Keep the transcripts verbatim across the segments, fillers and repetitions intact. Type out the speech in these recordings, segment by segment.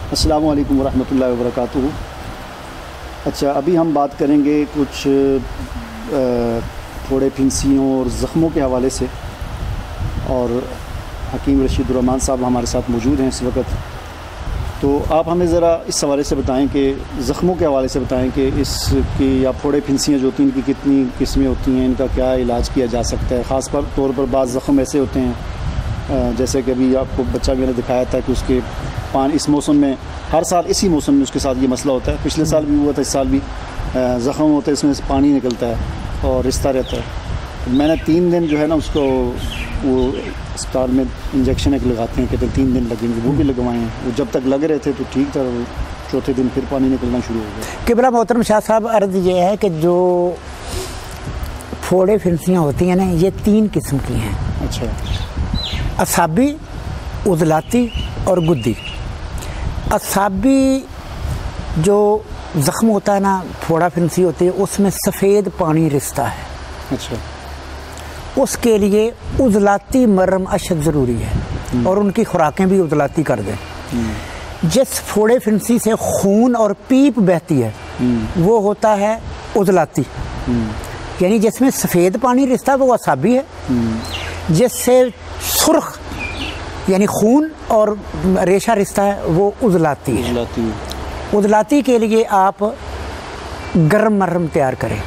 السلام علیکم ورحمۃ اللہ وبرکاتہ۔ اچھا، ابھی ہم بات کریں گے کچھ پھوڑے پھنسیوں اور زخموں کے حوالے سے، اور حکیم رشید الرحمان صاحب ہمارے ساتھ موجود ہیں اس وقت۔ تو آپ ہمیں ذرا اس حوالے سے بتائیں کہ زخموں کے حوالے سے بتائیں کہ اس کی یا پھوڑے پھنسیاں جو ہوتی ہیں ان کی کتنی قسمیں ہوتی ہیں، ان کا کیا علاج کیا جا سکتا ہے۔ خاص طور پر بعض زخم ایسے ہوتے ہیں جیسے کہ ابھی آپ کو بچہ میں نے دکھایا تھا کہ اس کے پانی اس موسم میں، ہر سال اسی موسم میں اس کے ساتھ یہ مسئلہ ہوتا ہے، پچھلے سال بھی ہوا تھا، اس سال بھی زخم ہوتا ہے، اس میں سے پانی نکلتا ہے اور رشتہ رہتا ہے۔ میں نے تین دن جو ہے نا اس کو وہ اسپتال میں انجیکشن ایک لگاتے ہیں، کہتے ہیں تین دن لگیں گے، وہ بھی لگوائے ہیں۔ وہ جب تک لگ رہے تھے تو ٹھیک تھا، وہ چوتھے دن پھر پانی نکلنا شروع ہو گیا۔ قبلہ محترم شاہ صاحب، عرض یہ ہے کہ جو پھوڑے پھنسیاں ہوتی ہیں نا، یہ تین قسم کی ہیں۔ اچھا، اعصابی، عضلاتی اور گدی۔ اعصابی جو زخم ہوتا ہے نا، پھوڑا پھنسی ہوتی ہے، اس میں سفید پانی رستا ہے۔ اچھا، اس کے لیے عضلاتی مرہم اشد ضروری ہے، اور ان کی خوراکیں بھی عضلاتی کر دیں۔ جس پھوڑے پھنسی سے خون اور پیپ بہتی ہے وہ ہوتا ہے عضلاتی، یعنی جس میں سفید پانی رستا ہے وہ اعصابی ہے۔ جس سے سرخ یعنی خون اور ریشہ رشتہ ہے وہ عضلاتی ہے۔ عضلاتی کے لیے آپ گرم مرہم تیار کریں،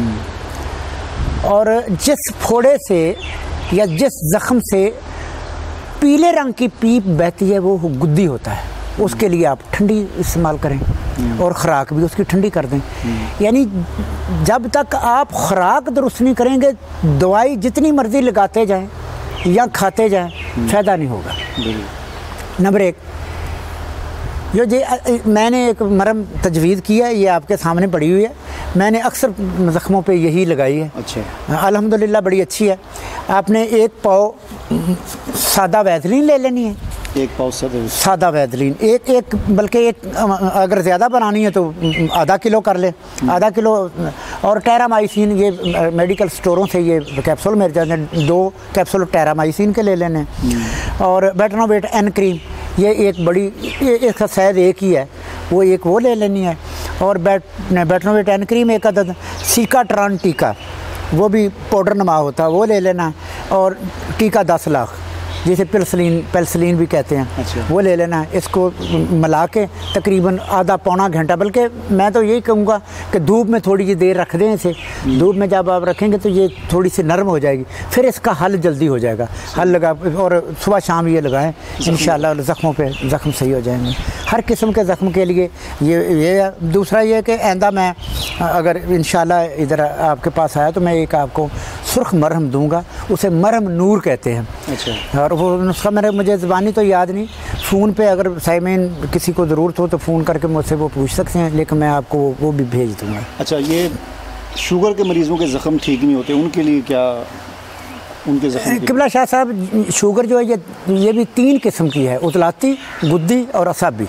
اور جس پھوڑے سے یا جس زخم سے پیلے رنگ کی پیپ بہتی ہے وہ گدی ہوتا ہے، اس کے لیے آپ ٹھنڈی استعمال کریں اور خوراک بھی اس کی ٹھنڈی کر دیں۔ یعنی جب تک آپ خوراک درست نہیں کریں گے، دوائی جتنی مرضی لگاتے جائیں یا کھاتے جائیں، فائدہ نہیں ہوگا۔ نمبر ایک، جو جی میں نے ایک مرہم تجویز کی ہے، یہ آپ کے سامنے پڑی ہوئی ہے، میں نے اکثر زخموں پہ یہی لگائی ہے۔ اچھا، الحمدللہ بڑی اچھی ہے۔ آپ نے ایک پاؤ سادہ ویزلین لے لینی ہے، ایک پاؤ سادہ ویزلین، ایک ایک بلکہ ایک اگر زیادہ بنانی ہے تو آدھا کلو کر لیں، آدھا کلو۔ اور ٹیرامائسین، یہ میڈیکل سٹوروں سے یہ کیپسول مل جاتے ہیں، دو کیپسول ٹیرامائسین کے لے لینے۔ اور بیٹنوویٹ این کریم، یہ ایک بڑی، اس کا سائز ایک ہی ہے، وہ ایک وہ لے لینی ہے۔ اور بیٹنوویٹ این کریم ایک عدد، سیکا ٹران ٹیکا، وہ بھی پاؤڈر نما ہوتا ہے، وہ لے لینا۔ اور ٹیکا دس لاکھ جسے پلسلین پیلسلین بھی کہتے ہیں، وہ لے لینا ہے۔ اس کو ملا کے تقریباً آدھا پونا گھنٹہ، بلکہ میں تو یہی کہوں گا کہ دھوپ میں تھوڑی سی دیر رکھ دیں اسے۔ دھوپ میں جب آپ رکھیں گے تو یہ تھوڑی سی نرم ہو جائے گی، پھر اس کا حل جلدی ہو جائے گا۔ حل لگا اور صبح شام یہ لگائیں، انشاءاللہ زخموں پہ زخم صحیح ہو جائیں گے۔ ہر قسم کے زخم کے لیے یہ یہ ہے۔ دوسرا یہ کہ آئندہ میں اگر انشاءاللہ ادھر آپ کے پاس آیا تو میں ایک آپ کو سرخ مرہم دوں گا، اسے مرہم نور کہتے ہیں۔ اور وہ نسخہ میرے مجھے زبانی تو یاد نہیں، فون پہ اگر سائمین کسی کو ضرورت ہو تو فون کر کے مجھ سے وہ پوچھ سکتے ہیں، لیکن میں آپ کو وہ بھی بھیج دوں گا۔ اچھا، یہ شوگر کے مریضوں کے زخم ٹھیک نہیں ہوتے، ان کے لیے کیا ان کے زخم؟ قبلہ شاہ صاحب، شوگر جو ہے یہ یہ بھی تین قسم کی ہے، عضلاتی، گدی اور اعصابی۔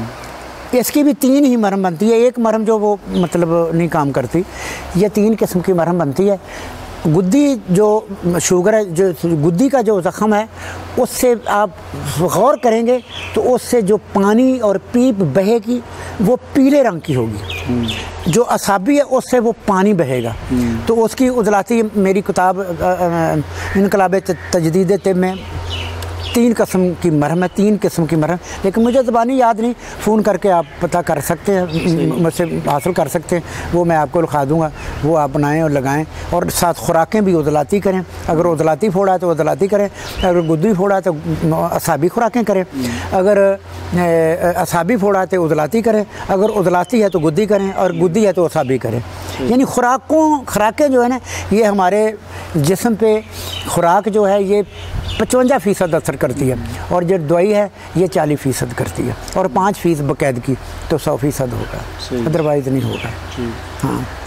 اس کی بھی تین ہی مرہم بنتی ہے، ایک مرہم جو وہ مطلب نہیں کام کرتی، یہ تین قسم کی مرہم بنتی ہے۔ گدی جو شوگر ہے، جو گدی کا جو زخم ہے، اس سے آپ غور کریں گے تو اس سے جو پانی اور پیپ بہے گی وہ پیلے رنگ کی ہوگی۔ جو اعصابی ہے اس سے وہ پانی بہے گا۔ تو اس کی عضلاتی، میری کتاب انقلاب تجدید طب میں تین قسم کی مرہم ہے، تین قسم کی مرہم، لیکن مجھے زبانی یاد نہیں، فون کر کے آپ پتہ کر سکتے ہیں، مجھ سے حاصل کر سکتے ہیں، وہ میں آپ کو لکھا دوں گا، وہ آپ بنائیں اور لگائیں۔ اور ساتھ خوراکیں بھی عضلاتی کریں، اگر عضلاتی پھوڑا ہے تو عضلاتی کریں، اگر گدی پھوڑا ہے تو اعصابی خوراکیں کریں، اگر اعصابی پھوڑا ہے تو عضلاتی کریں، اگر عضلاتی ہے تو گدی کریں، اور گدی ہے تو اعصابی کریں۔ یعنی خوراکوں خوراکیں جو ہے نا، یہ ہمارے جسم پہ خوراک جو ہے یہ پچونجا فیصد اثر کرتی ہے، اور جو دوائی ہے یہ چالیس فیصد کرتی ہے، اور پانچ فیصد باقاعدگی، تو سو فیصد ہوگا، ادروائز نہیں ہوگا۔ ہاں۔